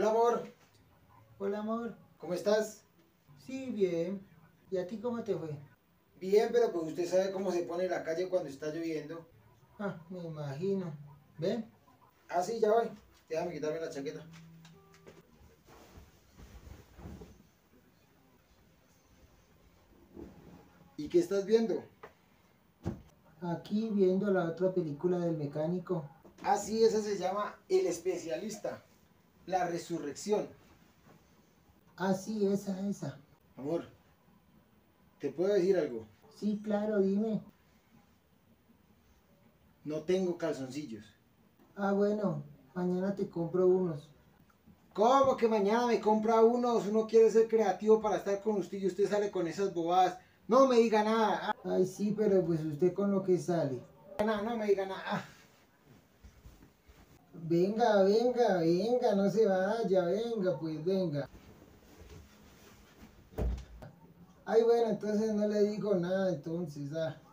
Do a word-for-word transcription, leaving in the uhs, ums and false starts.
Hola, amor. Hola, amor. ¿Cómo estás? Sí, bien. ¿Y a ti cómo te fue? Bien, pero pues usted sabe cómo se pone la calle cuando está lloviendo. Ah, me imagino. ¿Ven? Ah, sí, ya voy. Déjame quitarme la chaqueta. ¿Y qué estás viendo? Aquí viendo la otra película del mecánico. Ah, sí, esa se llama El Especialista. La Resurrección. Ah, sí, esa, esa. Amor, ¿te puedo decir algo? Sí, claro, dime. No tengo calzoncillos. Ah, bueno, mañana te compro unos. ¿Cómo que mañana me compra unos? Uno quiere ser creativo para estar con usted y usted sale con esas bobadas. No me diga nada. Ay, sí, pero pues usted con lo que sale. Ah, no, no me diga nada. Ah. Venga, venga, venga, no se vaya, venga, pues venga. Ay, bueno, entonces no le digo nada, entonces, ah.